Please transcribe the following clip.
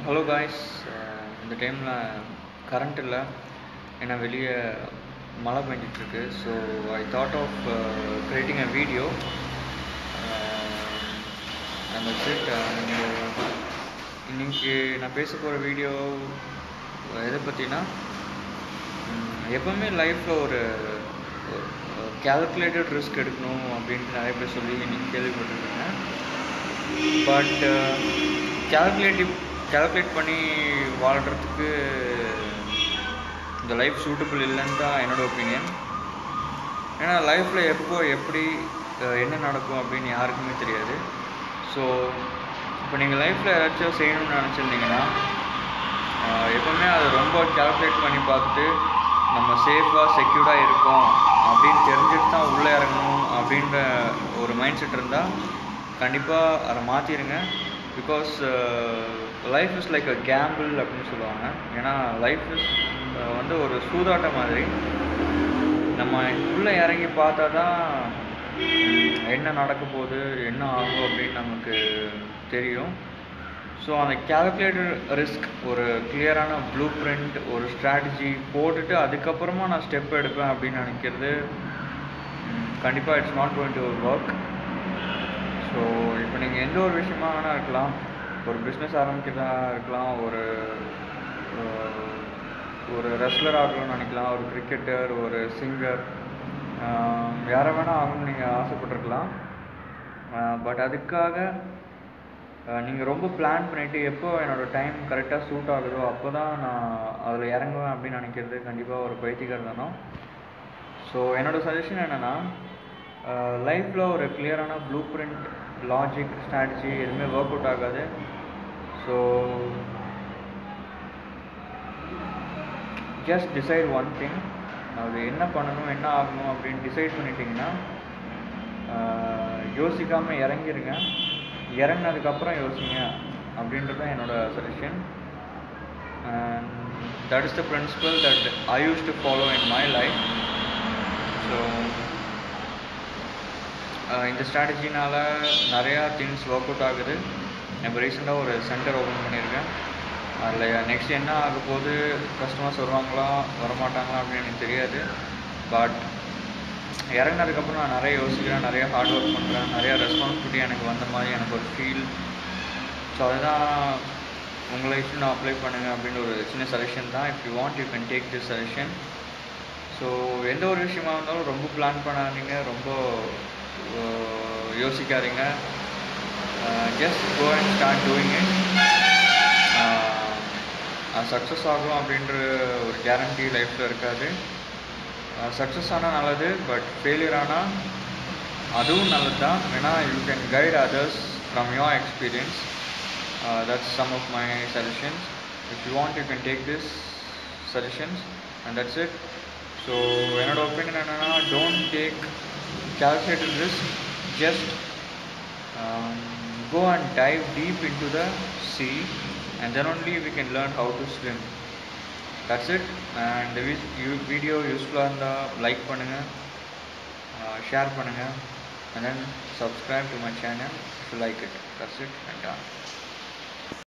Hello guys, இந்த டைமில் current இல்லை, ஏன்னா வெளியே மழை பெஞ்சிட்ருக்கு. So I thought of creating a video அந்த சீட். இன்றைக்கி நான் பேச போகிற வீடியோ எதை பற்றினா, எப்போவுமே லைஃப்பில் ஒரு கேல்குலேட்டட் ரிஸ்க் எடுக்கணும் அப்படின்ட்டு நிறைய பேர் சொல்லி இன்றைக்கி கேள்விப்பட்டிருக்கேன். பட் கேல்குலேட் பண்ணி வாழ்கிறதுக்கு இந்த லைஃப் சூட்டபிள் இல்லைன்னு தான் என்னோடய ஒப்பீனியன். ஏன்னா லைஃப்பில் எப்போ எப்படி என்ன நடக்கும் அப்படின்னு யாருக்குமே தெரியாது. ஸோ இப்போ நீங்கள் லைஃப்பில் ஏதாச்சும் செய்யணும்னு நினச்சிருந்தீங்கன்னா எப்போவுமே அதை ரொம்ப கேல்குலேட் பண்ணி பார்த்துட்டு நம்ம சேஃபாக செக்யூர்டாக இருக்கோம் அப்படின்னு தெரிஞ்சுட்டு தான் உள்ளே இறங்கணும் அப்படின்ற ஒரு மைண்ட் செட் இருந்தால் கண்டிப்பாக அதை மாற்றிடுங்க. Because life is like a gamble அப்படின்னு சொல்லுவாங்க. ஏன்னா லைஃப் இஸ் வந்து ஒரு சூதாட்டம் மாதிரி. நம்ம உள்ளே இறங்கி பார்த்தா தான் என்ன நடக்க போகுது, என்ன ஆகும் அப்படின்னு நமக்கு தெரியும். ஸோ அந்த கேல்குலேட்டட் ரிஸ்க், ஒரு கிளியரான ப்ளூ பிரிண்ட், ஒரு ஸ்ட்ராட்டஜி போட்டுட்டு அதுக்கப்புறமா நான் ஸ்டெப் எடுப்பேன் அப்படின்னு நினைக்கிறது கண்டிப்பாக it's not going to work. So இப்போ நீங்கள் எந்த ஒரு விஷயமா வேணால் இருக்கலாம், ஒரு பிஸ்னஸ் ஆரம்பிக்கிறதா இருக்கலாம், ஒரு ரெஸ்லர் ஆகணும்னு நினைக்கலாம், ஒரு கிரிக்கெட்டர், ஒரு சிங்கர், யாரை வேணால் ஆகணும்னு நீங்கள் ஆசைப்பட்டிருக்கலாம். பட் அதுக்காக நீங்கள் ரொம்ப பிளான் பண்ணிவிட்டு எப்போ என்னோடய டைம் கரெக்டாக சூட் ஆகுதோ அப்போ தான் நான் அதில் இறங்குவேன் அப்படின்னு நினைக்கிறது கண்டிப்பாக ஒரு பைத்தியக்காரர் தானோ. ஸோ என்னோடய சஜஷன் என்னென்னா, லைஃப்பில் ஒரு கிளியரான ப்ளூ பிரிண்ட், லாஜிக், ஸ்ட்ராட்டஜி எதுவுமே ஒர்க் அவுட் ஆகாது. So just decide one thing. அது என்ன பண்ணணும், என்ன ஆகணும் அப்படின்னு டிசைட் பண்ணிட்டீங்கன்னா யோசிக்காமல் இறங்கிருங்க. இறங்கினதுக்கப்புறம் யோசிங்க அப்படின்றது தான் என்னோடய suggestion. And that is the principle that I use to follow in my life. So இந்த ஸ்ட்ராட்டஜினால் நிறையா திங்ஸ் ஒர்க் அவுட் ஆகுது. இப்போ ரீசெண்டாக ஒரு சென்டர் ஓப்பன் பண்ணியிருக்கேன். அதில் நெக்ஸ்ட் என்ன ஆக போகுது, கஸ்டமர்ஸ் வருவாங்களா வரமாட்டாங்களா அப்படின்னு எனக்கு தெரியாது. பட் இறங்கினதுக்கப்புறம் நான் நிறைய யோசிக்கிறேன், நிறையா ஹார்ட் ஒர்க் பண்ணுறேன், நிறையா ரெஸ்பான்சிபிலிட்டி எனக்கு வந்த மாதிரி எனக்கு ஒரு ஃபீல். ஸோ அதுதான் உங்கள் லைஃப்பில் நான் அப்ளை பண்ணுங்கள் அப்படின்னு ஒரு சின்ன சஜஷன் தான். If you want you can take this suggestion. So எந்த ஒரு விஷயமா இருந்தாலும் ரொம்ப பிளான் பண்ணாதீங்க, ரொம்ப யோசிக்காதீங்க. Just go and start doing it. Success ஆகும் அப்படின்ற ஒரு கேரண்டி லைஃப்பில் இருக்காது. சக்ஸஸ் ஆனால் நல்லது, பட் ஃபெயிலியர் ஆனால் அதுவும் நல்லது தான். ஏன்னா you can guide others from your experience. That's some of my suggestions. If you want you can take this suggestions and that's it. So என்னோடய ஒப்பீனியன் என்னென்னா, don't take calculated risk. Just go and dive deep into the sea, and then only we can learn how to swim. That's it. And the video useful இருந்தா like பண்ணுங்க, share பண்ணுங்க, and then subscribe to my channel if you like it. That's it and done.